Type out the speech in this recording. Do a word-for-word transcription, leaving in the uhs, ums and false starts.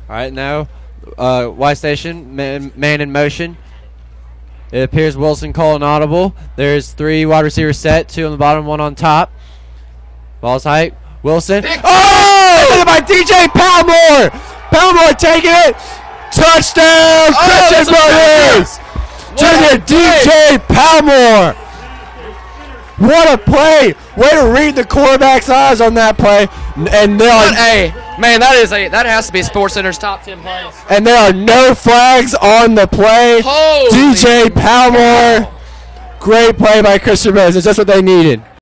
All right, now uh, Y station, man, man in motion. It appears Wilson calling audible. There's three wide receivers set, two on the bottom, one on top. Ball's height. Wilson. Oh! By D J Palmore. Palmore taking it. Touchdown, Oh, Christian Brothers. To the D J Palmore. What a play! Way to read the quarterback's eyes on that play, and there are Hey, man, that is a that has to be SportsCenter's top ten plays. and there are no flags on the play. Holy D J Palmore, great play by Christian Brothers. That's what they needed.